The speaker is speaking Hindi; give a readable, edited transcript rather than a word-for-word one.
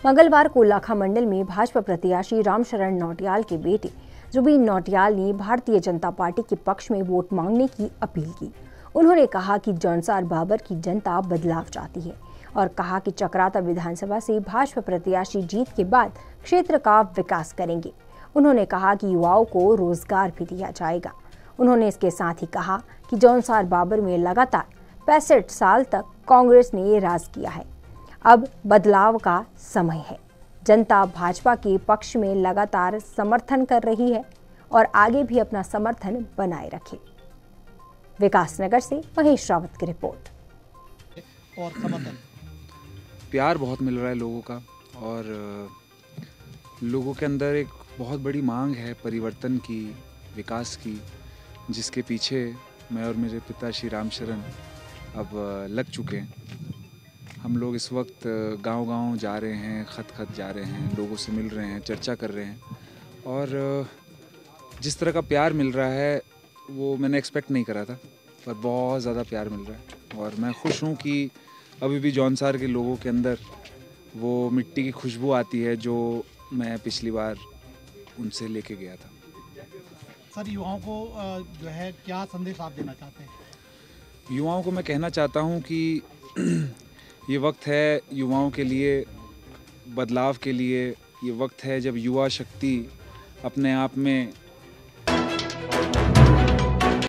मंगलवार को लाखा मंडल में भाजपा प्रत्याशी रामशरण नौटियाल के बेटे जुबीन नौटियाल ने भारतीय जनता पार्टी के पक्ष में वोट मांगने की अपील की। उन्होंने कहा कि जौनसार बाबर की जनता बदलाव चाहती है और कहा कि चकराता विधानसभा से भाजपा प्रत्याशी जीत के बाद क्षेत्र का विकास करेंगे। उन्होंने कहा कि युवाओं को रोजगार भी दिया जाएगा। उन्होंने इसके साथ ही कहा कि जौनसार बाबर में लगातार 65 साल तक कांग्रेस ने राज किया है। अब बदलाव का समय है। जनता भाजपा के पक्ष में लगातार समर्थन कर रही है और आगे भी अपना समर्थन बनाए रखे। विकासनगर से महेश रावत की रिपोर्ट। और समर्थन प्यार बहुत मिल रहा है लोगों का और लोगों के अंदर एक बहुत बड़ी मांग है परिवर्तन की, विकास की, जिसके पीछे मैं और मेरे पिता श्री रामशरण अब लग चुके हैं। हम लोग इस वक्त गांव-गांव जा रहे हैं, खत जा रहे हैं, लोगों से मिल रहे हैं, चर्चा कर रहे हैं और जिस तरह का प्यार मिल रहा है वो मैंने एक्सपेक्ट नहीं करा था, पर बहुत ज़्यादा प्यार मिल रहा है और मैं खुश हूँ कि अभी भी जौनसार के लोगों के अंदर वो मिट्टी की खुशबू आती है जो मैं पिछली बार उनसे लेके गया था। सर, युवाओं को जो है क्या संदेश आप देना चाहते हैं? युवाओं को मैं कहना चाहता हूँ कि ये वक्त है युवाओं के लिए, बदलाव के लिए। ये वक्त है जब युवा शक्ति अपने आप में